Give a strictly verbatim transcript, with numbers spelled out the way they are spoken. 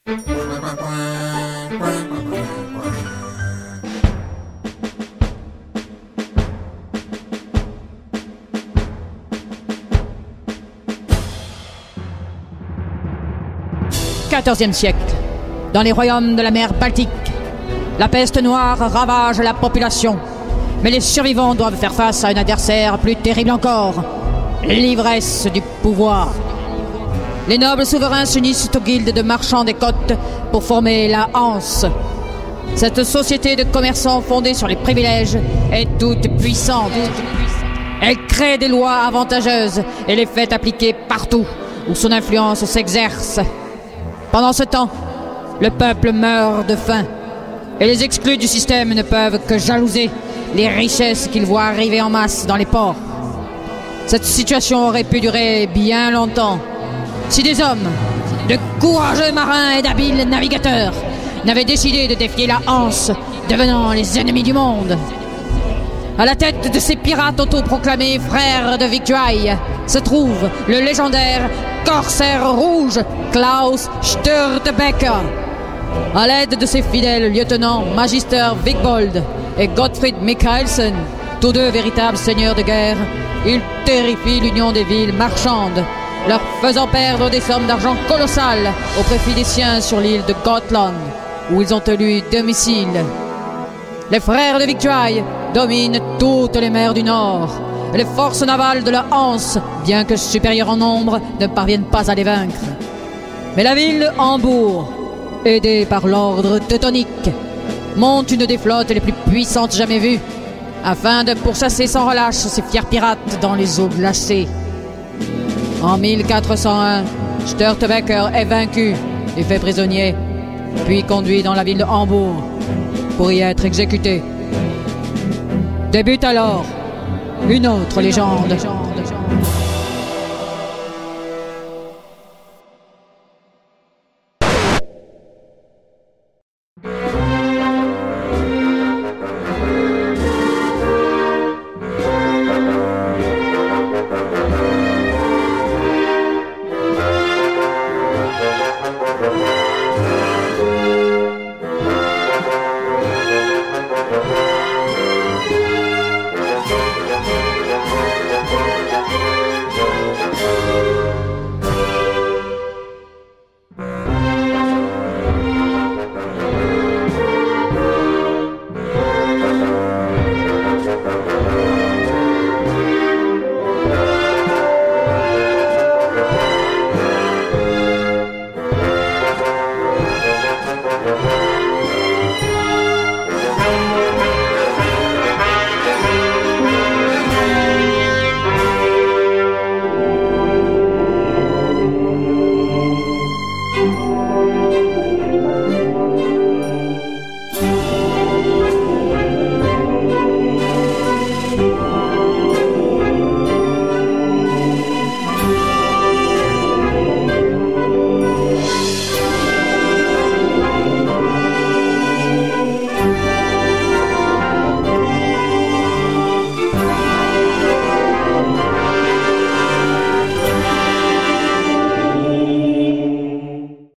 quatorzième siècle, dans les royaumes de la mer Baltique, la peste noire ravage la population, mais les survivants doivent faire face à un adversaire plus terrible encore, l'ivresse du pouvoir. Les nobles souverains s'unissent aux guildes de marchands des côtes pour former la Hanse. Cette société de commerçants fondée sur les privilèges est toute puissante. Elle crée des lois avantageuses et les fait appliquer partout où son influence s'exerce. Pendant ce temps, le peuple meurt de faim et les exclus du système ne peuvent que jalouser les richesses qu'ils voient arriver en masse dans les ports. Cette situation aurait pu durer bien longtemps si des hommes, de courageux marins et d'habiles navigateurs n'avaient décidé de défier la Hanse, devenant les ennemis du monde. À la tête de ces pirates autoproclamés frères de victuailles se trouve le légendaire corsaire rouge Klaus Störtebeker. À l'aide de ses fidèles lieutenants Magister Wigbold et Gottfried Michaelsen, tous deux véritables seigneurs de guerre, ils terrifient l'union des villes marchandes, leur faisant perdre des sommes d'argent colossales au profit des siens sur l'île de Gotland, où ils ont tenu domicile. Les frères de victuailles dominent toutes les mers du Nord. Les forces navales de la Hanse, bien que supérieures en nombre, ne parviennent pas à les vaincre. Mais la ville de Hambourg, aidée par l'ordre teutonique, monte une des flottes les plus puissantes jamais vues, afin de pourchasser sans relâche ces fiers pirates dans les eaux glacées. En mille quatre cent un, Störtebeker est vaincu et fait prisonnier, puis conduit dans la ville de Hambourg pour y être exécuté. Débute alors une autre légende.